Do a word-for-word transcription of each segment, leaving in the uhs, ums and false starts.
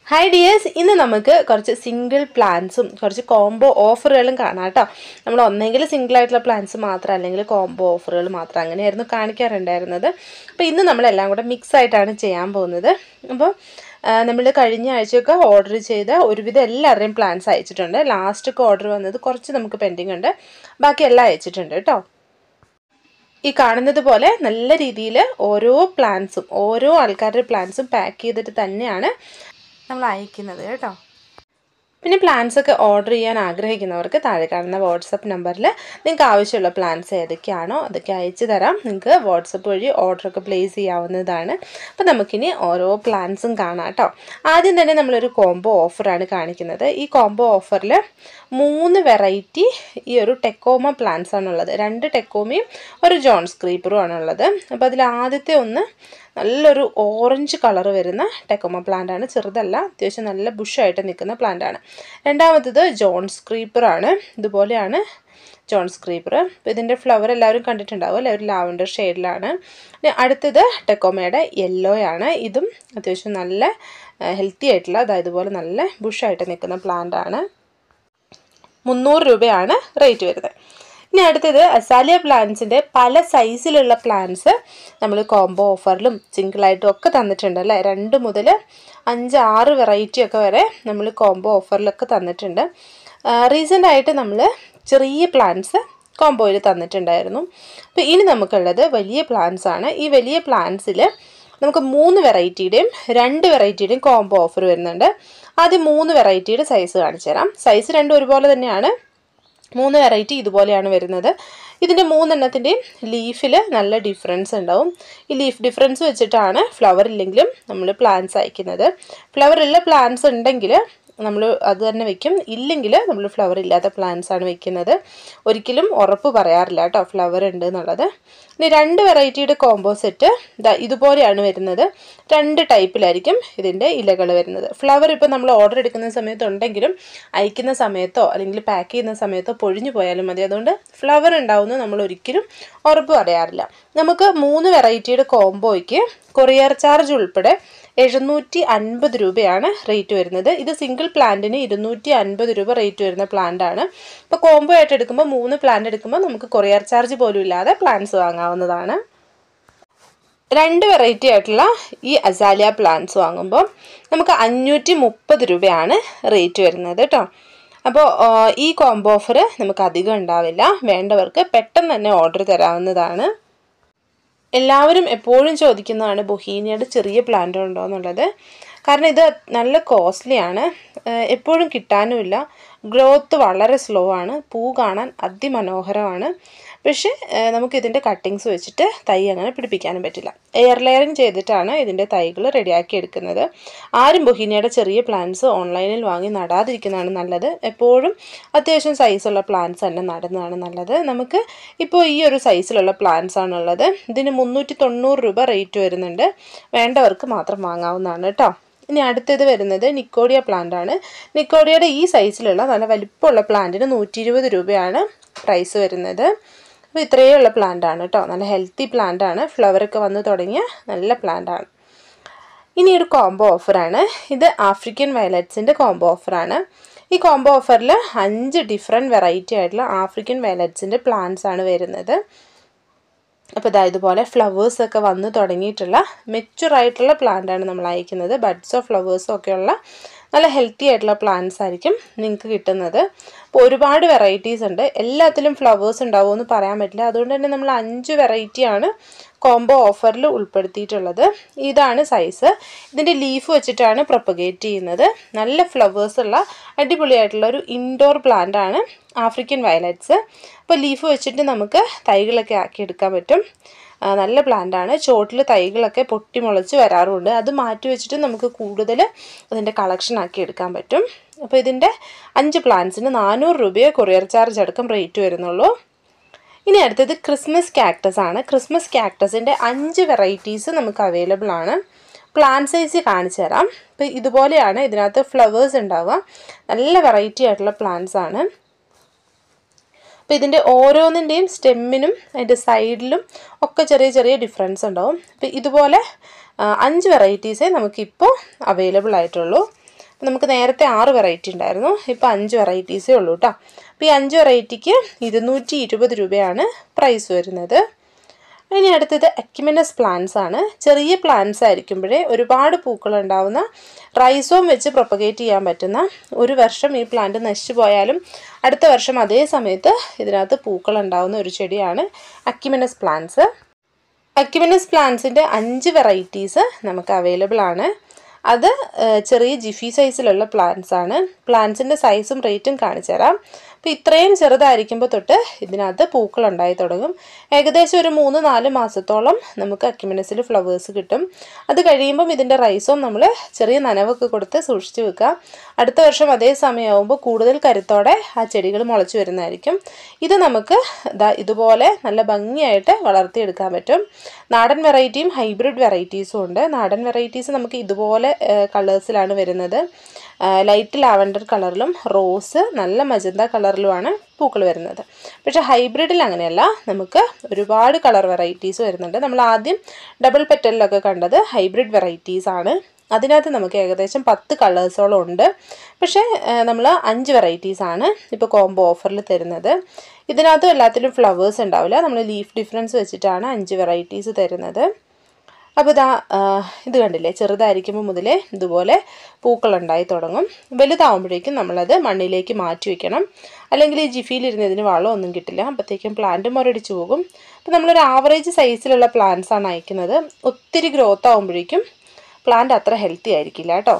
Hi dears, ഇന്ന് നമുക്ക് കുറച്ച് സിംഗിൾ പ്ലാൻസും കുറച്ച് കോംബോ ഓഫറുകളും കാണാം ട്ടോ. നമ്മൾ ഒന്നെങ്കിൽ സിംഗിൾ ആയിട്ടുള്ള പ്ലാൻസ് മാത്രം അല്ലെങ്കിൽ കോംബോ ഓഫറുകൾ മാത്രം അങ്ങനെയായിരുന്നു കാണിക്കാറുണ്ടായിരുന്നത്. അപ്പോൾ ഇന്ന് നമ്മൾ എല്ലാം കൂടെ മിക്സ് ആയിട്ടാണ് ചെയ്യാൻ പോകുന്നത്. അപ്പോൾ നമ്മൾ കഴിഞ്ഞ ആഴ്ചയൊക്കെ ഓർഡർ ചെയ്ത ഒരുവിധം എല്ലാവരുടെയും പ്ലാൻസ് അയച്ചിട്ടുണ്ട്. ലാസ്റ്റ് ഒക്കെ ഓർഡർ വന്നത് കുറച്ച് നമുക്ക് പെൻഡിങ് ഉണ്ട്. ബാക്കി എല്ലാം അയച്ചിട്ടുണ്ട് ട്ടോ. ഈ കാണുന്നത് പോലെ നല്ല രീതിയിൽ ഓരോ പ്ലാൻസും ഓരോ ആൾക്കാരുടെ പ്ലാൻസും പാക്ക് ചെയ്തിട്ട് തന്നെയാണ് നമ്മൾ അയക്കുന്നത് കേട്ടോ. പിന്നെ പ്ലാൻസ് ഒക്കെ ഓർഡർ ചെയ്യാൻ ആഗ്രഹിക്കുന്നവർക്ക് താഴെ കാണുന്ന വാട്സപ്പ് നമ്പറിൽ നിങ്ങൾക്ക് ആവശ്യമുള്ള പ്ലാൻസ് ഏതൊക്കെയാണോ അതൊക്കെ അയച്ചു തരാം. നിങ്ങൾക്ക് വാട്സപ്പ് വഴി ഓർഡറൊക്കെ പ്ലേസ് ചെയ്യാവുന്നതാണ്. അപ്പോൾ നമുക്കിനി ഓരോ പ്ലാൻസും കാണാം കേട്ടോ. ആദ്യം തന്നെ നമ്മളൊരു കോംബോ ഓഫറാണ് കാണിക്കുന്നത്. ഈ കോംബോ ഓഫറിൽ മൂന്ന് വെറൈറ്റി ഈ ഒരു ടെക്കോമ പ്ലാൻസ് ആണുള്ളത്. രണ്ട് ടെക്കോമയും ഒരു ജോൺസ് ക്രീപ്പറും ആണുള്ളത്. അപ്പോൾ അതിൽ ആദ്യത്തെ ഒന്ന് നല്ലൊരു ഓറഞ്ച് കളർ വരുന്ന ടെക്കോമ പ്ലാന്റ് ആണ്. ചെറുതല്ല, അത്യാവശ്യം നല്ല ബുഷായിട്ട് നിൽക്കുന്ന പ്ലാന്റ് ആണ്. രണ്ടാമത്തത് ജോൺസ് ക്രീപ്പറാണ്. ഇതുപോലെയാണ് ജോൺസ് ക്രീപ്പർ. അപ്പോൾ ഇതിൻ്റെ ഫ്ലവർ എല്ലാവരും കണ്ടിട്ടുണ്ടാവും അല്ലേ, ഒരു ലാവൻഡർ ഷെയ്ഡിലാണ്. അടുത്തത് ടെക്കോമയുടെ യെല്ലോ ആണ്. ഇതും അത്യാവശ്യം നല്ല ഹെൽത്തി ആയിട്ടുള്ള അതായത് ഇതുപോലെ നല്ല ബുഷായിട്ട് നിൽക്കുന്ന പ്ലാന്റ് ആണ്. മുന്നൂറ് രൂപയാണ് റേറ്റ് വരുന്നത്. ഇനി അടുത്തത് അസാലിയ പ്ലാന്റ്സിൻ്റെ പല സൈസിലുള്ള പ്ലാന്റ്സ് നമ്മൾ കോംബോ ഓഫറിലും സിംഗിളായിട്ടും ഒക്കെ തന്നിട്ടുണ്ട് അല്ലേ. രണ്ട് മുതൽ അഞ്ച് ആറ് വെറൈറ്റി ഒക്കെ വരെ നമ്മൾ കോംബോ ഓഫറിലൊക്കെ തന്നിട്ടുണ്ട്. റീസെൻ്റ് ആയിട്ട് നമ്മൾ ചെറിയ പ്ലാന്റ്സ് കോംബോയിൽ തന്നിട്ടുണ്ടായിരുന്നു. അപ്പോൾ ഇനി നമുക്കുള്ളത് വലിയ പ്ലാന്റ്സ് ആണ്. ഈ വലിയ പ്ലാന്റ്സിൽ നമുക്ക് മൂന്ന് വെറൈറ്റിയുടെയും രണ്ട് വെറൈറ്റിയുടെയും കോംബോ ഓഫർ വരുന്നുണ്ട്. ആദ്യം മൂന്ന് വെറൈറ്റിയുടെ സൈസ് കാണിച്ചു തരാം. സൈസ് രണ്ടും ഒരുപോലെ തന്നെയാണ്. മൂന്ന് വെറൈറ്റി ഇതുപോലെയാണ് വരുന്നത്. ഇതിൻ്റെ മൂന്നെണ്ണത്തിൻ്റെയും ലീഫിൽ നല്ല ഡിഫറൻസ് ഉണ്ടാവും. ഈ ലീഫ് ഡിഫറൻസ് വെച്ചിട്ടാണ് ഫ്ലവർ ഇല്ലെങ്കിലും നമ്മൾ പ്ലാന്റ്സ് അയക്കുന്നത്. ഫ്ലവർ ഉള്ള പ്ലാന്റ്സ് ഉണ്ടെങ്കിൽ നമ്മൾ അത് തന്നെ വെക്കും, ഇല്ലെങ്കിൽ നമ്മൾ ഫ്ലവർ ഇല്ലാത്ത പ്ലാന്റ്സ് ആണ് വെക്കുന്നത്. ഒരിക്കലും ഉറപ്പ് പറയാറില്ല കേട്ടോ ഫ്ലവർ ഉണ്ട് എന്നുള്ളത്. ഇനി രണ്ട് വെറൈറ്റിയുടെ കോംബോ സെറ്റ് ഇതുപോലെയാണ് വരുന്നത്. രണ്ട് ടൈപ്പിലായിരിക്കും ഇതിൻ്റെ ഇലകൾ വരുന്നത്. ഫ്ലവർ ഇപ്പോൾ നമ്മൾ ഓർഡർ എടുക്കുന്ന സമയത്ത് ഉണ്ടെങ്കിലും അയക്കുന്ന സമയത്തോ അല്ലെങ്കിൽ പാക്ക് ചെയ്യുന്ന സമയത്തോ പൊഴിഞ്ഞു പോയാലും മതി. അതുകൊണ്ട് ഫ്ലവർ ഉണ്ടാവുമെന്ന് നമ്മൾ ഒരിക്കലും ഉറപ്പ് പറയാറില്ല. നമുക്ക് മൂന്ന് വെറൈറ്റിയുടെ കോംബോയ്ക്ക് കൊറിയർ ചാർജ് ഉൾപ്പെടെ എഴുന്നൂറ്റി അൻപത് രൂപയാണ് റേറ്റ് വരുന്നത്. ഇത് സിംഗിൾ പ്ലാന്റിന് ഇരുന്നൂറ്റി അൻപത് രൂപ റേറ്റ് വരുന്ന പ്ലാന്റ് ആണ്. ഇപ്പോൾ കോംബോ ആയിട്ട് എടുക്കുമ്പോൾ മൂന്ന് പ്ലാന്റ് എടുക്കുമ്പോൾ നമുക്ക് കൊറിയർ ചാർജ് പോലും ഇല്ലാതെ പ്ലാന്റ്സ് വാങ്ങാവുന്നതാണ്. രണ്ട് വെറൈറ്റി ആയിട്ടുള്ള ഈ അസാലിയ പ്ലാന്റ്സ് വാങ്ങുമ്പോൾ നമുക്ക് അഞ്ഞൂറ്റി മുപ്പത് രൂപയാണ് റേറ്റ് വരുന്നത് കേട്ടോ. അപ്പോൾ ഈ കോംബോ ഓഫർ നമുക്ക് അധികം ഉണ്ടാവില്ല. വേണ്ടവർക്ക് പെട്ടെന്ന് തന്നെ ഓർഡർ തരാവുന്നതാണ്. എല്ലാവരും എപ്പോഴും ചോദിക്കുന്നതാണ് ബൊഹീനിയയുടെ ചെറിയ പ്ലാന്റ് ഉണ്ടോ എന്നുള്ളത്. കാരണം ഇത് നല്ല കോസ്റ്റ്ലിയാണ്, എപ്പോഴും കിട്ടാനുമില്ല. ഗ്രോത്ത് വളരെ സ്ലോ ആണ്. പൂ കാണാൻ അതിമനോഹരമാണ്. പക്ഷേ നമുക്കിതിൻ്റെ കട്ടിങ്സ് വെച്ചിട്ട് തൈ അങ്ങനെ പിടിപ്പിക്കാനും പറ്റില്ല. എയർ ലെയറിങ് ചെയ്തിട്ടാണ് ഇതിൻ്റെ തൈകൾ റെഡിയാക്കി എടുക്കുന്നത്. ആരും ബൊഹീനിയയുടെ ചെറിയ പ്ലാന്റ്സ് ഓൺലൈനിൽ വാങ്ങി നടാതിരിക്കുന്നതാണ് നല്ലത്. എപ്പോഴും അത്യാവശ്യം സൈസുള്ള പ്ലാന്റ്സ് തന്നെ നടുന്നതാണ് നല്ലത്. നമുക്ക് ഇപ്പോൾ ഈ ഒരു സൈസിലുള്ള പ്ലാന്റ്സ് ആണുള്ളത്. ഇതിന് മുന്നൂറ്റി തൊണ്ണൂറ് രൂപ റേറ്റ് വരുന്നുണ്ട്. വേണ്ടവർക്ക് മാത്രം വാങ്ങാവുന്നതാണ് കേട്ടോ. ഇനി അടുത്തത് വരുന്നത് നിക്കോഡിയ പ്ലാന്റ് ആണ്. നിക്കോഡിയയുടെ ഈ സൈസിലുള്ള നല്ല വലിപ്പമുള്ള പ്ലാന്റിന് നൂറ്റി ഇരുപത് രൂപയാണ് പ്രൈസ് വരുന്നത്. അപ്പോൾ ഇത്രയേ ഉള്ള പ്ലാന്റ് ആണ് കേട്ടോ. നല്ല ഹെൽത്തി പ്ലാന്റ് ആണ്. ഫ്ലവറൊക്കെ വന്ന് തുടങ്ങിയ നല്ല പ്ലാന്റ് ആണ്. ഇനി ഒരു കോംബോ ഓഫറാണ്. ഇത് ആഫ്രിക്കൻ വയലറ്റ്സിൻ്റെ കോംബോ ഓഫറാണ്. ഈ കോംബോ ഓഫറിൽ അഞ്ച് ഡിഫറെൻറ്റ് വെറൈറ്റി ആയിട്ടുള്ള ആഫ്രിക്കൻ വയലറ്റ്സിൻ്റെ പ്ലാന്റ്സ് ആണ് വരുന്നത്. അപ്പോൾ ഇതാ ഇതുപോലെ ഫ്ലവേഴ്സൊക്കെ വന്ന് തുടങ്ങിയിട്ടുള്ള മെച്ചുറായിട്ടുള്ള പ്ലാന്റാണ് നമ്മൾ അയക്കുന്നത്. ബഡ്സോ ഫ്ലവേഴ്സോ ഒക്കെയുള്ള നല്ല ഹെൽത്തി ആയിട്ടുള്ള പ്ലാന്റ്സ് ആയിരിക്കും നിങ്ങൾക്ക് കിട്ടുന്നത്. അപ്പോൾ ഒരുപാട് വെറൈറ്റീസ് ഉണ്ട്. എല്ലാത്തിലും ഫ്ലവേഴ്സ് ഉണ്ടാവുമെന്ന് പറയാൻ പറ്റില്ല. അതുകൊണ്ട് തന്നെ നമ്മൾ അഞ്ച് വെറൈറ്റിയാണ് കോംബോ ഓഫറിൽ ഉൾപ്പെടുത്തിയിട്ടുള്ളത്. ഇതാണ് സൈസ്. ഇതിൻ്റെ ലീഫ് വെച്ചിട്ടാണ് പ്രൊപ്പഗേറ്റ് ചെയ്യുന്നത്. നല്ല ഫ്ലവേഴ്സ് ഉള്ള അടിപൊളിയായിട്ടുള്ള ഒരു ഇൻഡോർ പ്ലാന്റ് ആണ് ആഫ്രിക്കൻ വയലറ്റ്സ്. അപ്പോൾ ലീഫ് വെച്ചിട്ട് നമുക്ക് തൈകളൊക്കെ ആക്കിയെടുക്കാൻ പറ്റും. നല്ല പ്ലാന്റാണ്. ചോട്ടിൽ തൈകളൊക്കെ പൊട്ടിമുളച്ച് വരാറുണ്ട്. അത് മാറ്റി വെച്ചിട്ട് നമുക്ക് കൂടുതൽ അതിൻ്റെ കളക്ഷൻ ആക്കി എടുക്കാൻ പറ്റും. അപ്പോൾ ഇതിൻ്റെ അഞ്ച് പ്ലാന്റ്സിന് നാനൂറ് രൂപയെ കൊറിയർ ചാർജ് അടക്കം റേറ്റ് വരുന്നുള്ളൂ. ഇനി അടുത്തത് ക്രിസ്മസ് കാക്ടസ് ആണ്. ക്രിസ്മസ് കാക്ടസിൻ്റെ അഞ്ച് വെറൈറ്റീസ് നമുക്ക് അവൈലബിൾ ആണ്. പ്ലാന്റ് സൈസ് കാണിച്ചു തരാം. അപ്പോൾ ഇതുപോലെയാണ് ഇതിനകത്ത് ഫ്ലവേഴ്സ് ഉണ്ടാവുക. നല്ല വെറൈറ്റി ആയിട്ടുള്ള പ്ലാന്റ്സ് ആണ്. അപ്പോൾ ഇതിൻ്റെ ഓരോന്നിൻ്റെയും സ്റ്റെമ്മിനും അതിൻ്റെ സൈഡിലും ഒക്കെ ചെറിയ ചെറിയ ഡിഫറൻസ് ഉണ്ടാവും. അപ്പോൾ ഇതുപോലെ അഞ്ച് വെറൈറ്റീസേ നമുക്കിപ്പോൾ അവൈലബിൾ ആയിട്ടുള്ളൂ. നമുക്ക് നേരത്തെ ആറ് വെറൈറ്റി ഉണ്ടായിരുന്നു, ഇപ്പോൾ അഞ്ച് വെറൈറ്റീസേ ഉള്ളൂ കേട്ടോ. അപ്പോൾ ഈ അഞ്ച് വെറൈറ്റിക്ക് ഇരുന്നൂറ്റി ഇരുപത് രൂപയാണ് പ്രൈസ് വരുന്നത്. ഇനി അടുത്തത് അക്യുമിനസ് പ്ലാന്റ്സ് ആണ്. ചെറിയ പ്ലാന്റ്സ് ആയിരിക്കുമ്പോഴേ ഒരുപാട് പൂക്കൾ ഉണ്ടാവുന്ന, റൈസോം വെച്ച് പ്രൊപ്പഗേറ്റ് ചെയ്യാൻ പറ്റുന്ന, ഒരു വർഷം ഈ പ്ലാന്റ് നശിച്ചു പോയാലും അടുത്ത വർഷം അതേ സമയത്ത് ഇതിനകത്ത് പൂക്കൾ ഉണ്ടാവുന്ന ഒരു ചെടിയാണ് അക്യുമിനസ് പ്ലാന്റ്സ്. അക്യുമിനസ് പ്ലാന്റ്സിൻ്റെ അഞ്ച് വെറൈറ്റീസ് നമുക്ക് അവൈലബിൾ ആണ്. അത് ചെറിയ ജിഫി സൈസിലുള്ള പ്ലാന്റ്സ് ആണ്. പ്ലാന്റ്സിൻ്റെ സൈസും റേറ്റും കാണിച്ചു തരാം. അപ്പോൾ ഇത്രയും ചെറുതായിരിക്കുമ്പോൾ തൊട്ട് ഇതിനകത്ത് പൂക്കൾ ഉണ്ടായി തുടങ്ങും. ഏകദേശം ഒരു മൂന്ന് നാല് മാസത്തോളം നമുക്ക് അക്യുമിനസിൽ ഫ്ലവേഴ്സ് കിട്ടും. അത് കഴിയുമ്പം ഇതിൻ്റെ റൈസോം നമ്മൾ ചെറിയ നനവൊക്കെ കൊടുത്ത് സൂക്ഷിച്ച് വെക്കുക. അടുത്ത വർഷം അതേ സമയമാകുമ്പോൾ കൂടുതൽ കരുത്തോടെ ആ ചെടികൾ മുളച്ചു വരുന്നതായിരിക്കും. ഇത് നമുക്ക് ഇതാ ഇതുപോലെ നല്ല ഭംഗിയായിട്ട് വളർത്തിയെടുക്കാൻ പറ്റും. നാടൻ വെറൈറ്റിയും ഹൈബ്രിഡ് വെറൈറ്റീസും ഉണ്ട്. നാടൻ വെറൈറ്റീസ് നമുക്ക് ഇതുപോലെ കളേഴ്സിലാണ് വരുന്നത്. ലൈറ്റ് ലാവൻഡർ കളറിലും റോസ് നല്ല മജന്ത കളറിലുമാണ് പൂക്കൾ വരുന്നത്. പക്ഷേ ഹൈബ്രിഡിൽ അങ്ങനെയല്ല, നമുക്ക് ഒരുപാട് കളർ വെറൈറ്റീസ് വരുന്നുണ്ട്. നമ്മൾ ആദ്യം ഡബിൾ പെറ്റലിലൊക്കെ കണ്ടത് ഹൈബ്രിഡ് വെറൈറ്റീസ് ആണ്. അതിനകത്ത് നമുക്ക് ഏകദേശം പത്ത് കളേഴ്സോളം ഉണ്ട്. പക്ഷേ നമ്മൾ അഞ്ച് വെറൈറ്റീസാണ് ഇപ്പോൾ കോംബോ ഓഫറിൽ തരുന്നത്. ഇതിനകത്തും എല്ലാത്തിലും ഫ്ലവേഴ്സ് ഉണ്ടാവില്ല. നമ്മൾ ലീഫ് ഡിഫറൻസ് വെച്ചിട്ടാണ് അഞ്ച് വെറൈറ്റീസ് തരുന്നത്. അപ്പോൾ ഇതാ ഇത് കണ്ടില്ലേ, ചെറുതായിരിക്കുമ്പോൾ മുതലേ ഇതുപോലെ പൂക്കളുണ്ടായി തുടങ്ങും. വലുതാവുമ്പോഴേക്കും നമ്മളത് മണ്ണിലേക്ക് മാറ്റി വയ്ക്കണം, അല്ലെങ്കിൽ ഈ ജിഫിയിലിരുന്നതിന് വളമൊന്നും കിട്ടില്ല. അപ്പോഴത്തേക്കും പ്ലാന്റ് മുരടിച്ചു പോകും. അപ്പോൾ നമ്മളൊരു ആവറേജ് സൈസിലുള്ള പ്ലാന്റ്സാണ് അയക്കുന്നത്. ഒത്തിരി ഗ്രോത്ത് ആകുമ്പോഴേക്കും പ്ലാന്റ് അത്ര ഹെൽത്തി ആയിരിക്കില്ല കേട്ടോ.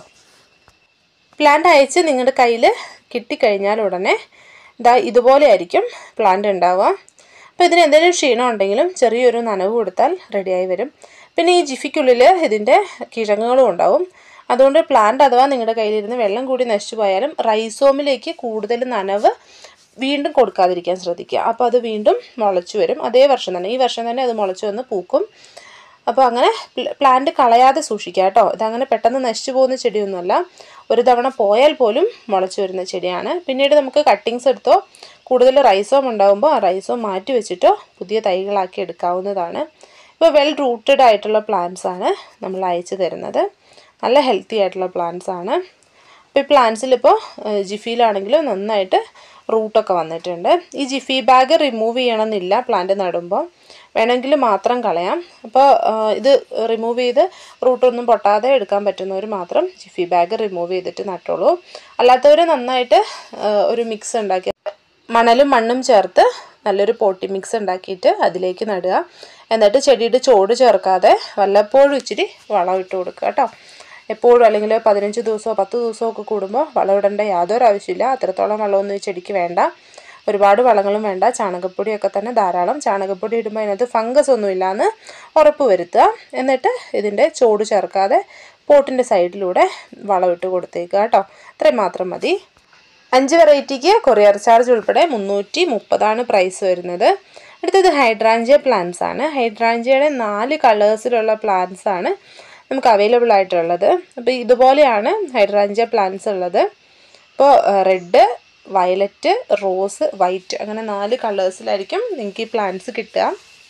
പ്ലാന്റ് അയച്ച് നിങ്ങളുടെ കയ്യിൽ കിട്ടിക്കഴിഞ്ഞാൽ ഉടനെ ഇതാ ഇതുപോലെ ആയിരിക്കും പ്ലാന്റ് ഉണ്ടാവുക. അപ്പോൾ ഇതിന് എന്തെങ്കിലും ക്ഷീണം ഉണ്ടെങ്കിലും ചെറിയൊരു നനവ് കൊടുത്താൽ റെഡിയായി വരും. പിന്നെ ഈ ജിഫിക്കുള്ളിൽ ഇതിൻ്റെ കിഴങ്ങുകളും ഉണ്ടാവും. അതുകൊണ്ട് പ്ലാന്റ് അഥവാ നിങ്ങളുടെ കയ്യിലിരുന്ന് വെള്ളം കൂടി നശിച്ചു പോയാലും റൈസോമിലേക്ക് കൂടുതൽ നനവ് വീണ്ടും കൊടുക്കാതിരിക്കാൻ ശ്രദ്ധിക്കുക. അപ്പോൾ അത് വീണ്ടും മുളച്ചു വരും. അതേ വർഷം തന്നെ, ഈ വർഷം തന്നെ അത് മുളച്ചു വന്ന് പൂക്കും. അപ്പോൾ അങ്ങനെ പ്ലാന്റ് കളയാതെ സൂക്ഷിക്കുക കേട്ടോ. ഇതങ്ങനെ പെട്ടെന്ന് നശിച്ചു പോകുന്ന ചെടിയൊന്നുമല്ല, ഒരു തവണ പോയാൽ പോലും മുളച്ചു വരുന്ന ചെടിയാണ്. പിന്നീട് നമുക്ക് കട്ടിങ്സ് എടുത്തോ കൂടുതൽ റൈസോം ഉണ്ടാകുമ്പോൾ ആ റൈസോം മാറ്റി വെച്ചിട്ടോ പുതിയ തൈകളാക്കി എടുക്കാവുന്നതാണ്. ഇപ്പോൾ വെൽ റൂട്ടഡ് ആയിട്ടുള്ള പ്ലാന്റ്സ് ആണ് നമ്മൾ അയച്ചു തരുന്നത്. നല്ല ഹെൽത്തി ആയിട്ടുള്ള പ്ലാന്റ്സ് ആണ്. അപ്പോൾ ഈ പ്ലാന്റ്സിലിപ്പോൾ ജിഫിയിലാണെങ്കിലും നന്നായിട്ട് റൂട്ടൊക്കെ വന്നിട്ടുണ്ട്. ഈ ജിഫി ബാഗ് റിമൂവ് ചെയ്യണമെന്നില്ല പ്ലാന്റ് നടുമ്പോൾ, വേണമെങ്കിൽ മാത്രം കളയാം. അപ്പോൾ ഇത് റിമൂവ് ചെയ്ത് റൂട്ടൊന്നും പൊട്ടാതെ എടുക്കാൻ പറ്റുന്നവർ മാത്രം ജിഫി ബാഗ് റിമൂവ് ചെയ്തിട്ട് നട്ടോളൂ. അല്ലാത്തവർ നന്നായിട്ട് ഒരു മിക്സ് ഉണ്ടാക്കി മണലും മണ്ണും ചേർത്ത് നല്ലൊരു പോട്ടി മിക്സ് ഉണ്ടാക്കിയിട്ട് അതിലേക്ക് നടുക. എന്നിട്ട് ചെടിയുടെ ചോട് ചേർക്കാതെ വല്ലപ്പോഴും ഇച്ചിരി വളം ഇട്ട് കൊടുക്കുക കേട്ടോ. എപ്പോഴും അല്ലെങ്കിൽ പതിനഞ്ച് ദിവസമോ പത്ത് ദിവസമോ ഒക്കെ കൂടുമ്പോൾ വളം ഇടേണ്ട യാതൊരു ആവശ്യമില്ല. അത്രത്തോളം വളമൊന്നും ഈ ചെടിക്ക് വേണ്ട, ഒരുപാട് വളങ്ങളും വേണ്ട. ചാണകപ്പൊടിയൊക്കെ തന്നെ ധാരാളം. ചാണകപ്പൊടി ഇടുമ്പോൾ അതിനകത്ത് ഫംഗസ് ഒന്നുമില്ലാന്ന് ഉറപ്പ് വരുത്തുക. എന്നിട്ട് ഇതിൻ്റെ ചോട് ചേർക്കാതെ പോട്ടിൻ്റെ സൈഡിലൂടെ വളം ഇട്ട് കൊടുത്തേക്കുക കേട്ടോ. അത്രയും മാത്രം മതി. അഞ്ച് വെറൈറ്റിക്ക് കൊറിയർ ചാർജ് ഉൾപ്പെടെ മുന്നൂറ്റി മുപ്പതാണ് പ്രൈസ് വരുന്നത്. അടുത്തത് ഹൈഡ്രാഞ്ചിയ പ്ലാന്റ്സ് ആണ്. ഹൈഡ്രാഞ്ചിയയുടെ നാല് കളേഴ്സിലുള്ള പ്ലാന്റ്സ് ആണ് നമുക്ക് അവൈലബിൾ ആയിട്ടുള്ളത്. അപ്പോൾ ഇതുപോലെയാണ് ഹൈഡ്രാഞ്ചിയ പ്ലാന്റ്സ് ഉള്ളത്. ഇപ്പോൾ റെഡ്, വയലറ്റ്, റോസ്, വൈറ്റ് അങ്ങനെ നാല് കളേഴ്സിലായിരിക്കും നിങ്ങൾക്ക് ഈ പ്ലാന്റ്സ് കിട്ടുക.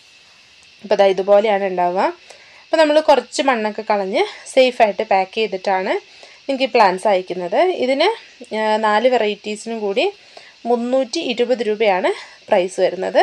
അപ്പോൾ അതാ ഇതുപോലെയാണ് ഉണ്ടാവുക. അപ്പോൾ നമ്മൾ കുറച്ച് മണ്ണൊക്കെ കളഞ്ഞ് സേഫായിട്ട് പാക്ക് ചെയ്തിട്ടാണ് നിങ്ങൾക്ക് ഈ പ്ലാന്റ്സ് അയക്കുന്നത്. ഇതിന് നാല് വെറൈറ്റീസിനും കൂടി മുന്നൂറ്റി ഇരുപത് രൂപയാണ് പ്രൈസ് വരുന്നത്.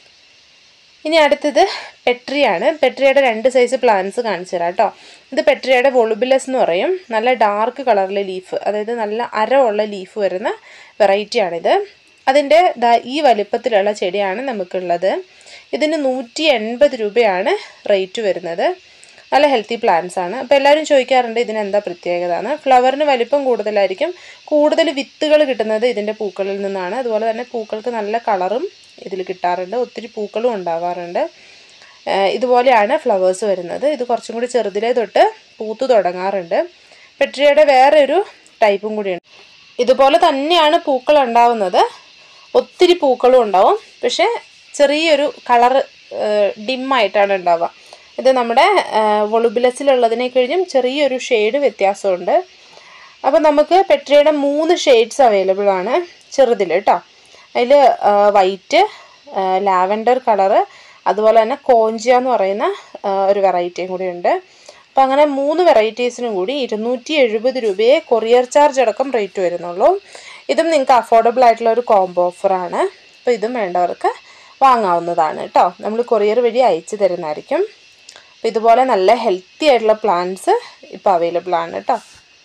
ഇനി അടുത്തത് പെട്രിയാണ്. പെട്രിയയുടെ രണ്ട് സൈസ് പ്ലാന്റ്സ് കാണിച്ചു തരാം കേട്ടോ. ഇത് പെട്രിയയുടെ വൊളുബിലസ് എന്ന് പറയും. നല്ല ഡാർക്ക് കളറിലെ ലീഫ്, അതായത് നല്ല അരവുള്ള ലീഫ് വരുന്ന വെറൈറ്റിയാണിത്. അതിൻ്റെ ദാ ഈ വലിപ്പത്തിലുള്ള ചെടിയാണ് നമുക്കുള്ളത്. ഇതിന് നൂറ്റി എൺപത് രൂപയാണ് റേറ്റ് വരുന്നത്. നല്ല ഹെൽത്തി പ്ലാന്റ്സ് ആണ്. അപ്പോൾ എല്ലാവരും ചോദിക്കാറുണ്ട് ഇതിനെന്താ പ്രത്യേകത എന്ന്. ഫ്ലവറിന് വലിപ്പം കൂടുതലായിരിക്കും. കൂടുതൽ വിത്തുകൾ കിട്ടുന്നത് ഇതിൻ്റെ പൂക്കളിൽ നിന്നാണ്. അതുപോലെ തന്നെ പൂക്കൾക്ക് നല്ല കളറും ഇതിൽ കിട്ടാറുണ്ട്. ഒത്തിരി പൂക്കളും ഉണ്ടാവാറുണ്ട്. ഇതുപോലെയാണ് ഫ്ലവേഴ്സ് വരുന്നത്. ഇത് കുറച്ചും കൂടി ചെറുതിലേ തൊട്ട് പൂത്തു തുടങ്ങാറുണ്ട്. പെട്രിയയുടെ വേറെ ഒരു ടൈപ്പും കൂടിയുണ്ട്. ഇതുപോലെ തന്നെയാണ് പൂക്കൾ ഉണ്ടാവുന്നത്. ഒത്തിരി പൂക്കളും ഉണ്ടാവും, പക്ഷേ ചെറിയൊരു കളറ് ഡിമ്മായിട്ടാണ് ഉണ്ടാവുക. ഇത് നമ്മുടെ വൊളുബിലസിലുള്ളതിനെ കഴിഞ്ഞും ചെറിയൊരു ഷെയ്ഡ് വ്യത്യാസമുണ്ട്. അപ്പോൾ നമുക്ക് പെട്രിയയുടെ മൂന്ന് ഷെയ്ഡ്സ് അവൈലബിൾ ആണ് ചെറുതിൽ കേട്ടോ. അതിൽ വൈറ്റ്, ലാവൻഡർ കളറ്, അതുപോലെ തന്നെ കോഞ്ചിയ എന്ന് പറയുന്ന ഒരു വെറൈറ്റിയും കൂടി ഉണ്ട്. അപ്പോൾ അങ്ങനെ മൂന്ന് വെറൈറ്റീസിനും കൂടി ഇരുന്നൂറ്റി എഴുപത് രൂപയെ കൊറിയർ ചാർജ് അടക്കം റേറ്റ് വരുന്നുള്ളൂ. ഇതും നിങ്ങൾക്ക് അഫോർഡബിൾ ആയിട്ടുള്ള ഒരു കോംബോ ഓഫറാണ്. അപ്പോൾ ഇതും വേണ്ടവർക്ക് വാങ്ങാവുന്നതാണ് കേട്ടോ. നമ്മൾ കൊറിയർ വഴി അയച്ചു തരുന്നതായിരിക്കും. അപ്പോൾ ഇതുപോലെ നല്ല ഹെൽത്തി ആയിട്ടുള്ള പ്ലാന്റ്സ് ഇപ്പോൾ അവൈലബിൾ ആണ് കേട്ടോ.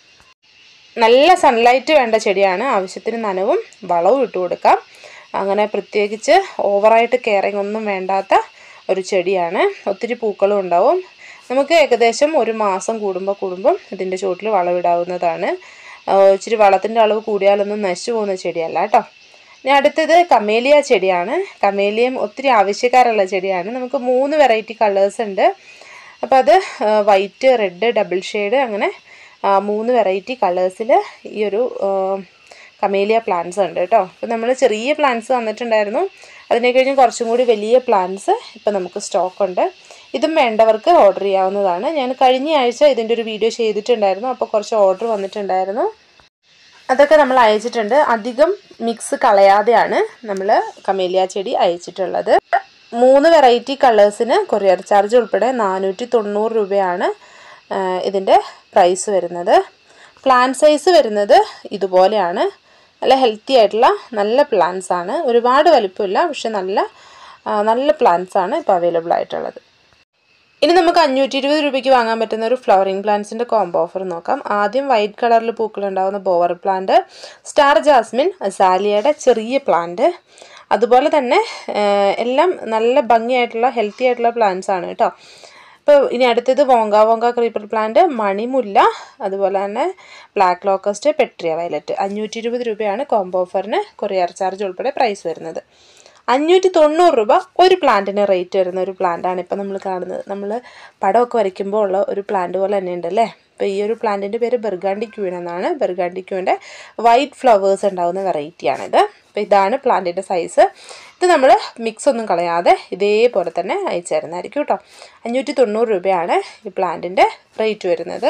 നല്ല സൺലൈറ്റ് വേണ്ട ചെടിയാണ്. ആവശ്യത്തിന് നനവും വളവും ഇട്ട് കൊടുക്കാം. അങ്ങനെ പ്രത്യേകിച്ച് ഓവറായിട്ട് കെയറിങ് ഒന്നും വേണ്ടാത്ത ഒരു ചെടിയാണ്. ഒത്തിരി പൂക്കളും ഉണ്ടാവും. നമുക്ക് ഏകദേശം ഒരു മാസം കൂടുമ്പോൾ കൂടുമ്പം ഇതിൻ്റെ ചുവട്ടിൽ വളമിടാവുന്നതാണ്. ഇച്ചിരി വളത്തിൻ്റെ അളവ് കൂടിയാലൊന്നും നശിച്ചു പോകുന്ന ചെടിയല്ല കേട്ടോ. ഇനി അടുത്തത് കമേലിയ ചെടിയാണ്. കമേലിയം ഒത്തിരി ആവശ്യക്കാരുള്ള ചെടിയാണ്. നമുക്ക് മൂന്ന് വെറൈറ്റി കളേഴ്സ് ഉണ്ട്. അപ്പോൾ അത് വൈറ്റ്, റെഡ്, ഡബിൾ ഷെയ്ഡ് അങ്ങനെ മൂന്ന് വെറൈറ്റി കളേഴ്സിൽ ഈ ഒരു കമേലിയ പ്ലാന്റ്സ് ഉണ്ട് കേട്ടോ. അപ്പോൾ നമ്മൾ ചെറിയ പ്ലാന്റ്സ് വന്നിട്ടുണ്ടായിരുന്നു. അതിനെ കഴിഞ്ഞ് കുറച്ചും കൂടി വലിയ പ്ലാന്റ്സ് ഇപ്പോൾ നമുക്ക് സ്റ്റോക്ക് ഉണ്ട്. ഇതും വേണ്ടവർക്ക് ഓർഡർ ചെയ്യാവുന്നതാണ്. ഞാൻ കഴിഞ്ഞ ആഴ്ച ഇതിൻ്റെ ഒരു വീഡിയോ ചെയ്തിട്ടുണ്ടായിരുന്നു. അപ്പോൾ കുറച്ച് ഓർഡർ വന്നിട്ടുണ്ടായിരുന്നു. അതൊക്കെ നമ്മൾ അയച്ചിട്ടുണ്ട്. അധികം മിക്സ് കളയാതെയാണ് നമ്മൾ കമേലിയ ചെടി അയച്ചിട്ടുള്ളത്. മൂന്ന് വെറൈറ്റി കളേഴ്സിന് കൊറിയർ ചാർജ് ഉൾപ്പെടെ നാനൂറ്റി തൊണ്ണൂറ് രൂപയാണ് ഇതിൻ്റെ പ്രൈസ് വരുന്നത്. പ്ലാന്റ് സൈസ് വരുന്നത് ഇതുപോലെയാണ്. നല്ല ഹെൽത്തി ആയിട്ടുള്ള നല്ല പ്ലാന്റ്സ് ആണ്. ഒരുപാട് വലിപ്പമില്ല, പക്ഷെ നല്ല നല്ല പ്ലാന്റ്സ് ആണ് ഇപ്പോൾ അവൈലബിൾ ആയിട്ടുള്ളത്. ഇനി നമുക്ക് അഞ്ഞൂറ്റി ഇരുപത് രൂപയ്ക്ക് വാങ്ങാൻ പറ്റുന്ന ഒരു ഫ്ലവറിംഗ് പ്ലാന്റ്സിൻ്റെ കോംബോ ഓഫർ നോക്കാം. ആദ്യം വൈറ്റ് കളറിൽ പൂക്കളുണ്ടാകുന്ന ബോവർ പ്ലാന്റ്, സ്റ്റാർ ജാസ്മിൻ, അസാലിയയുടെ ചെറിയ പ്ലാന്റ്, അതുപോലെ തന്നെ എല്ലാം നല്ല ഭംഗിയായിട്ടുള്ള ഹെൽത്തി ആയിട്ടുള്ള പ്ലാന്റ്സ് ആണ് കേട്ടോ. ഇപ്പോൾ ഇനി അടുത്തത് വോങ്ക വോങ്ക ക്രീപ്പർ പ്ലാന്റ്, മണിമുല്ല, അതുപോലെ തന്നെ ബ്ലാക്ക് ലോക്കസ്റ്റ്, പെട്രിയ വയലറ്റ്. അഞ്ഞൂറ്റി ഇരുപത് രൂപയാണ് കോംബോ ഓഫറിന് കൊറിയർ ചാർജ് ഉൾപ്പെടെ പ്രൈസ് വരുന്നത്. അഞ്ഞൂറ്റി തൊണ്ണൂറ് രൂപ ഒരു പ്ലാന്റിന് റേറ്റ് വരുന്ന ഒരു പ്ലാന്റാണ് ഇപ്പോൾ നമ്മൾ കാണുന്നത്. നമ്മൾ പടമൊക്കെ വരയ്ക്കുമ്പോൾ ഉള്ള ഒരു പ്ലാന്റ് പോലെ തന്നെ ഉണ്ടല്ലേ. അപ്പോൾ ഈ ഒരു പ്ലാന്റിൻ്റെ പേര് ബെർഗാണ്ടി ക്യൂൻ എന്നാണ്. ബെർഗാണ്ടി ക്യൂവിൻ്റെ വൈറ്റ് ഫ്ലവേഴ്സ് ഉണ്ടാകുന്ന വെറൈറ്റിയാണിത്. അപ്പോൾ ഇതാണ് പ്ലാന്റിൻ്റെ സൈസ്. ഇത് നമ്മൾ മിക്സ് ഒന്നും കളയാതെ ഇതേപോലെ തന്നെ അയച്ചു തരുന്നതായിരിക്കും കേട്ടോ. അഞ്ഞൂറ്റി തൊണ്ണൂറ് രൂപയാണ് ഈ പ്ലാന്റിൻ്റെ റേറ്റ് വരുന്നത്.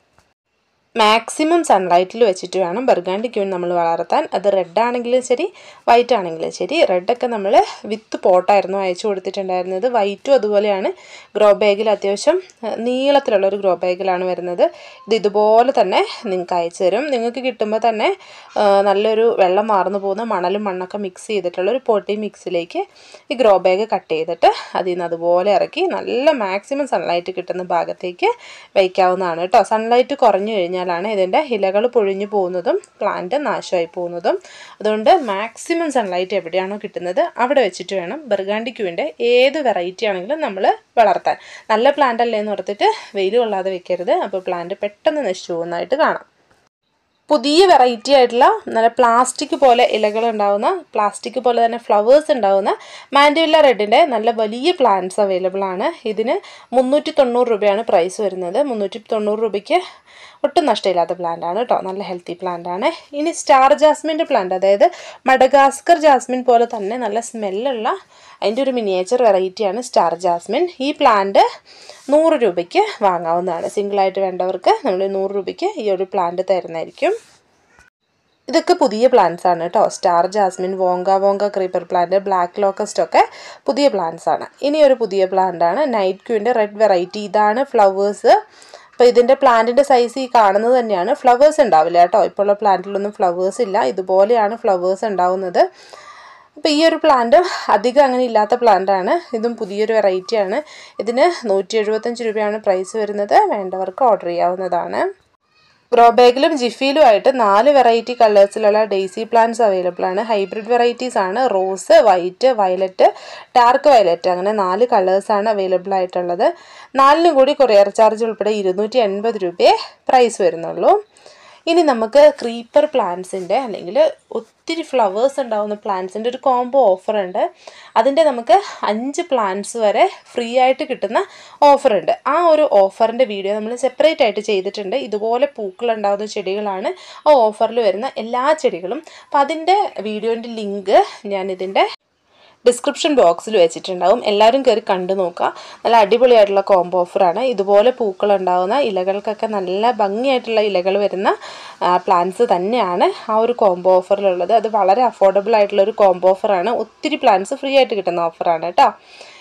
മാക്സിമം സൺലൈറ്റിൽ വെച്ചിട്ട് വേണം ബെർഗാണ്ടി ക്യൂൻ നമ്മൾ വളർത്താൻ. അത് റെഡ് ആണെങ്കിലും ശരി വൈറ്റ് ആണെങ്കിലും ശരി. റെഡൊക്കെ നമ്മൾ വിത്ത് പോട്ടായിരുന്നു അയച്ചു കൊടുത്തിട്ടുണ്ടായിരുന്നത്. വൈറ്റും അതുപോലെയാണ്. ഗ്രോ ബാഗിൽ അത്യാവശ്യം നീളത്തിലുള്ളൊരു ഗ്രോ ബാഗിലാണ് വരുന്നത്. ഇത് ഇതുപോലെ തന്നെ നിങ്ങൾക്ക് അയച്ചു തരും. നിങ്ങൾക്ക് കിട്ടുമ്പോൾ തന്നെ നല്ലൊരു വെള്ളം മാർന്നു പോകുന്ന മണലും മണ്ണൊക്കെ മിക്സ് ചെയ്തിട്ടുള്ളൊരു പോട്ടി മിക്സിലേക്ക് ഈ ഗ്രോ ബാഗ് കട്ട് ചെയ്തിട്ട് അതിൽ നിന്ന് അതുപോലെ ഇറക്കി നല്ല മാക്സിമം സൺലൈറ്റ് കിട്ടുന്ന ഭാഗത്തേക്ക് വയ്ക്കാവുന്നതാണ് കേട്ടോ. സൺലൈറ്റ് കുറഞ്ഞു കഴിഞ്ഞാൽ ാണ് ഇതിൻ്റെ ഇലകൾ പൊഴിഞ്ഞു പോകുന്നതും പ്ലാന്റ് നാശമായി പോകുന്നതും. അതുകൊണ്ട് മാക്സിമം സൺലൈറ്റ് എവിടെയാണോ കിട്ടുന്നത് അവിടെ വെച്ചിട്ട് വേണം ബെർഗാണ്ടി ക്യൂവിൻ്റെ ഏത് വെറൈറ്റി ആണെങ്കിലും നമ്മൾ വളർത്താൻ. നല്ല പ്ലാന്റ് അല്ലേ എന്ന് ഓർത്തിട്ട് വെയിൽ കൊള്ളാതെ വെക്കരുത്. അപ്പോൾ പ്ലാന്റ് പെട്ടെന്ന് നശിച്ചു പോകുന്നതായിട്ട് കാണാം. പുതിയ വെറൈറ്റി ആയിട്ടുള്ള നല്ല പ്ലാസ്റ്റിക് പോലെ ഇലകൾ ഉണ്ടാകുന്ന, പ്ലാസ്റ്റിക് പോലെ തന്നെ ഫ്ലവേഴ്സ് ഉണ്ടാകുന്ന മാൻഡിവില്ല റെഡിൻ്റെ നല്ല വലിയ പ്ലാന്റ്സ് അവൈലബിൾ ആണ്. ഇതിന് മുന്നൂറ്റി തൊണ്ണൂറ് രൂപയാണ് പ്രൈസ് വരുന്നത്. മുന്നൂറ്റി തൊണ്ണൂറ് രൂപയ്ക്ക് ഒട്ടും നഷ്ടമില്ലാത്ത പ്ലാന്റ് ആണ് കേട്ടോ. നല്ല ഹെൽത്തി പ്ലാന്റ് ആണ്. ഇനി സ്റ്റാർ ജാസ്മിൻ്റെ പ്ലാന്റ്, അതായത് മഡഗാസ്കർ ജാസ്മിൻ പോലെ തന്നെ നല്ല സ്മെല്ലുള്ള അതിൻ്റെ ഒരു മിനിയേച്ചർ വെറൈറ്റിയാണ് സ്റ്റാർ ജാസ്മിൻ. ഈ പ്ലാന്റ് നൂറ് രൂപയ്ക്ക് വാങ്ങാവുന്നതാണ്. സിംഗിളായിട്ട് വേണ്ടവർക്ക് നമ്മൾ നൂറ് രൂപയ്ക്ക് ഈ ഒരു പ്ലാന്റ് തരുന്നതായിരിക്കും. ഇതൊക്കെ പുതിയ പ്ലാന്റ്സ് ആണ് കേട്ടോ. Star jasmine, wonga wonga creeper plant, black locust ഒക്കെ പുതിയ പ്ലാന്റ്സ് ആണ്. ഇനി ഒരു പുതിയ പ്ലാന്റ് ആണ് നൈറ്റ് ക്യൂവിൻ്റെ റെഡ് വെറൈറ്റി. ഇതാണ് ഫ്ലവേഴ്സ്. അപ്പോൾ ഇതിൻ്റെ പ്ലാന്റിൻ്റെ സൈസ് ഈ കാണുന്നത് തന്നെയാണ്. ഫ്ലവേഴ്സ് ഉണ്ടാവില്ല കേട്ടോ. ഇപ്പോൾ ഉള്ള പ്ലാന്റിലൊന്നും ഫ്ലവേഴ്സ് ഇല്ല. ഇതുപോലെയാണ് ഫ്ലവേഴ്സ് ഉണ്ടാവുന്നത്. അപ്പോൾ ഈ ഒരു പ്ലാന്റ് അധികം അങ്ങനെ ഇല്ലാത്ത പ്ലാന്റാണ്. ഇതും പുതിയൊരു വെറൈറ്റിയാണ്. ഇതിന് നൂറ്റി എഴുപത്തഞ്ച് രൂപയാണ് പ്രൈസ് വരുന്നത്. വേണ്ടവർക്ക് ഓർഡർ ചെയ്യാവുന്നതാണ്. ഗ്രോ ബാഗിലും ജിഫിയിലും ആയിട്ട് നാല് വെറൈറ്റി കളേഴ്സിലുള്ള ഡെയ്സി പ്ലാന്റ്സ് അവൈലബിൾ ആണ്. ഹൈബ്രിഡ് വെറൈറ്റീസ് ആണ്. Rose, white, violet, dark violet, അങ്ങനെ നാല് കളേഴ്സാണ് അവൈലബിൾ ആയിട്ടുള്ളത്. നാലിനും കൂടി കൊറിയർ ചാർജ് ഉൾപ്പെടെ ഇരുന്നൂറ്റി എൺപത് രൂപയെ പ്രൈസ് വരുന്നുള്ളൂ. ഇനി നമുക്ക് ക്രീപ്പർ പ്ലാന്റ്സിൻ്റെ അല്ലെങ്കിൽ ഒത്തിരി ഫ്ലവേഴ്സ് ഉണ്ടാകുന്ന പ്ലാന്റ്സിൻ്റെ ഒരു കോംബോ ഓഫർ ഉണ്ട്. അതിൻ്റെ നമുക്ക് അഞ്ച് പ്ലാന്റ്സ് വരെ ഫ്രീ ആയിട്ട് കിട്ടുന്ന ഓഫറുണ്ട്. ആ ഒരു ഓഫറിൻ്റെ വീഡിയോ നമ്മൾ സെപ്പറേറ്റ് ആയിട്ട് ചെയ്തിട്ടുണ്ട്. ഇതുപോലെ പൂക്കളുണ്ടാകുന്ന ചെടികളാണ് ആ ഓഫറിൽ വരുന്ന എല്ലാ ചെടികളും. അപ്പം അതിൻ്റെ വീഡിയോൻ്റെ ലിങ്ക് ഞാനിതിൻ്റെ ഡിസ്ക്രിപ്ഷൻ ബോക്സിൽ വെച്ചിട്ടുണ്ടാവും. എല്ലാവരും കയറി കണ്ടു നോക്കുക. നല്ല അടിപൊളിയായിട്ടുള്ള കോംബോ ഓഫറാണ്. ഇതുപോലെ പൂക്കളുണ്ടാകുന്ന ഇലകൾക്കൊക്കെ നല്ല ഭംഗിയായിട്ടുള്ള ഇലകൾ വരുന്ന പ്ലാന്റ്സ് തന്നെയാണ് ആ ഒരു കോംബോ ഓഫറിലുള്ളത്. അത് വളരെ അഫോർഡബിൾ ആയിട്ടുള്ളൊരു കോംബോ ഓഫറാണ്. ഒത്തിരി പ്ലാന്റ്സ് ഫ്രീ ആയിട്ട് കിട്ടുന്ന ഓഫറാണ് കേട്ടോ.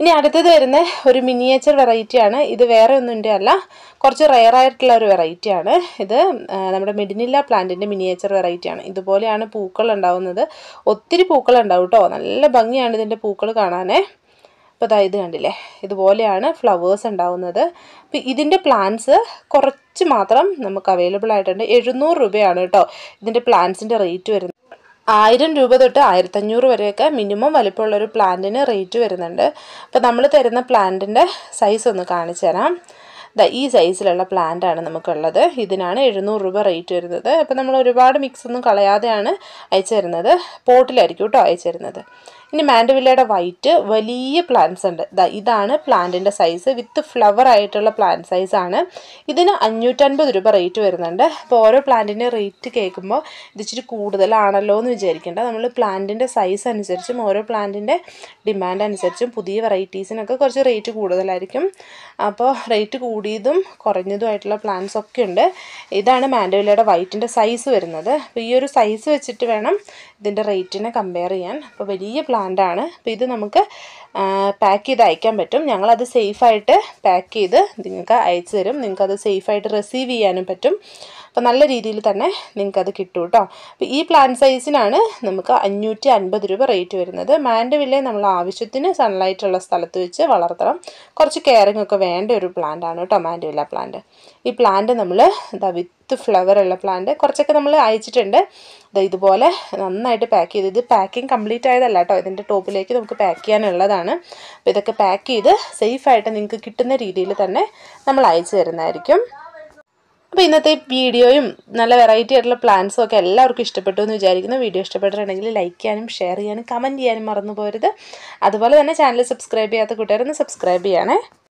ഇനി അടുത്തത് വരുന്ന ഒരു മിനിയേച്ചർ വെറൈറ്റിയാണ്. ഇത് വേറെ ഒന്നിൻ്റെ അല്ല, കുറച്ച് റെയർ ആയിട്ടുള്ള ഒരു വെറൈറ്റിയാണ്. ഇത് നമ്മുടെ മെഡിനില്ല പ്ലാന്റിൻ്റെ മിനിയേച്ചർ വെറൈറ്റിയാണ്. ഇതുപോലെയാണ് പൂക്കൾ ഉണ്ടാവുന്നത്. ഒത്തിരി പൂക്കൾ ഉണ്ടാവും കേട്ടോ. നല്ല ഭംഗിയാണ് ഇതിൻ്റെ പൂക്കൾ കാണാനേ. അപ്പോൾ ഇതാ ഇത് കണ്ടില്ലേ, ഇതുപോലെയാണ് ഫ്ലവേഴ്സ് ഉണ്ടാവുന്നത്. അപ്പോൾ ഇതിൻ്റെ പ്ലാന്റ്സ് കുറച്ച് മാത്രം നമുക്ക് അവൈലബിൾ ആയിട്ടുണ്ട്. എഴുന്നൂറ് രൂപയാണ് കേട്ടോ ഇതിൻ്റെ പ്ലാന്റ്സിൻ്റെ റേറ്റ് വരുന്നത്. ആയിരം രൂപ തൊട്ട് ആയിരത്തഞ്ഞൂറ് വരെയൊക്കെ മിനിമം വലിപ്പമുള്ളൊരു പ്ലാന്റിന് റേറ്റ് വരുന്നുണ്ട്. അപ്പോൾ നമ്മൾ തരുന്ന പ്ലാന്റിൻ്റെ സൈസ് ഒന്ന് കാണിച്ചു തരാം. ദാ ഈ സൈസിലുള്ള പ്ലാന്റാണ് നമുക്കുള്ളത്. ഇതിനാണ് എഴുന്നൂറ് രൂപ റേറ്റ് വരുന്നത്. അപ്പോൾ നമ്മൾ ഒരുപാട് മിക്സ് ഒന്നും കളയാതെയാണ് അയച്ചു തരുന്നത്. പോട്ടിലായിരിക്കും കേട്ടോ അയച്ചു തരുന്നത്. ഇനി മാൻഡവില്ലയുടെ വൈറ്റ് വലിയ പ്ലാന്റ്സ് ഉണ്ട്. ദാ ഇതാണ് പ്ലാന്റിൻ്റെ സൈസ്, വിത്ത് ഫ്ലവർ ആയിട്ടുള്ള പ്ലാന്റ് സൈസാണ്. ഇതിന് അഞ്ഞൂറ്റൻപത് രൂപ റേറ്റ് വരുന്നുണ്ട്. അപ്പോൾ ഓരോ പ്ലാന്റിൻ്റെ റേറ്റ് കേൾക്കുമ്പോൾ ഇത് ഇച്ചിരി കൂടുതലാണല്ലോ എന്ന് വിചാരിക്കേണ്ട. നമ്മൾ പ്ലാന്റിൻ്റെ സൈസ് അനുസരിച്ചും ഓരോ പ്ലാന്റിൻ്റെ ഡിമാൻഡ് അനുസരിച്ചും പുതിയ വെറൈറ്റീസിനൊക്കെ കുറച്ച് റേറ്റ് കൂടുതലായിരിക്കും. അപ്പോൾ റേറ്റ് കൂടിയതും കുറഞ്ഞതുമായിട്ടുള്ള പ്ലാന്റ്സ് ഒക്കെ ഉണ്ട്. ഇതാണ് മാൻഡവില്ലയുടെ വൈറ്റിൻ്റെ സൈസ് വരുന്നത്. അപ്പോൾ ഈ ഒരു സൈസ് വെച്ചിട്ട് വേണം ഇതിൻ്റെ റേറ്റിനെ കമ്പയർ ചെയ്യാൻ. അപ്പോൾ വലിയ പ്ലാന്റാണ്. അപ്പോൾ ഇത് നമുക്ക് പാക്ക് ചെയ്ത് അയക്കാൻ പറ്റും. ഞങ്ങളത് സേഫായിട്ട് പാക്ക് ചെയ്ത് നിങ്ങൾക്ക് അയച്ചു തരും. നിങ്ങൾക്കത് സേഫായിട്ട് റിസീവ് ചെയ്യാനും പറ്റും. അപ്പോൾ നല്ല രീതിയിൽ തന്നെ നിങ്ങൾക്കത് കിട്ടും കേട്ടോ. അപ്പോൾ ഈ പ്ലാന്റ് സൈസിനാണ് നമുക്ക് അഞ്ഞൂറ്റി അൻപത് രൂപ റേറ്റ് വരുന്നത്. മാൻഡവില്ല നമ്മൾ ആവശ്യത്തിന് സൺലൈറ്റ് ഉള്ള സ്ഥലത്ത് വെച്ച് വളർത്തണം. കുറച്ച് കെയറിങ് ഒക്കെ വേണ്ട ഒരു പ്ലാന്റ് ആണ് കേട്ടോ മാൻഡവില്ല പ്ലാന്റ്. ഈ പ്ലാന്റ് നമ്മൾ ഇതാ വിത്ത് ഫ്ലവർ ഉള്ള പ്ലാന്റ് കുറച്ചൊക്കെ നമ്മൾ അയച്ചിട്ടുണ്ട്. ഇതാ ഇതുപോലെ നന്നായിട്ട് പാക്ക് ചെയ്ത്, ഇത് പാക്കിങ് കംപ്ലീറ്റ് ആയതല്ല കേട്ടോ, ഇതിൻ്റെ ടോപ്പിലേക്ക് നമുക്ക് പാക്ക് ചെയ്യാനുള്ളതാണ്. അപ്പോൾ ഇതൊക്കെ പാക്ക് ചെയ്ത് സേഫായിട്ട് നിങ്ങൾക്ക് കിട്ടുന്ന രീതിയിൽ തന്നെ നമ്മൾ അയച്ചു തരുന്നതായിരിക്കും. അപ്പോൾ ഇന്നത്തെ വീഡിയോയും നല്ല വെറൈറ്റി ആയിട്ടുള്ള പ്ലാന്റ്സും ഒക്കെ എല്ലാവർക്കും ഇഷ്ടപ്പെട്ടു എന്ന് വിചാരിക്കുന്നു. വീഡിയോ ഇഷ്ടപ്പെട്ടിട്ടുണ്ടെങ്കിൽ ലൈക്ക് ചെയ്യാനും ഷെയർ ചെയ്യാനും കമൻറ്റ് ചെയ്യാനും മറന്നു പോരുത്. അതുപോലെ തന്നെ ചാനൽ സബ്സ്ക്രൈബ് ചെയ്യാത്ത കൂട്ടുകാരൊന്ന് സബ്സ്ക്രൈബ് ചെയ്യണേ.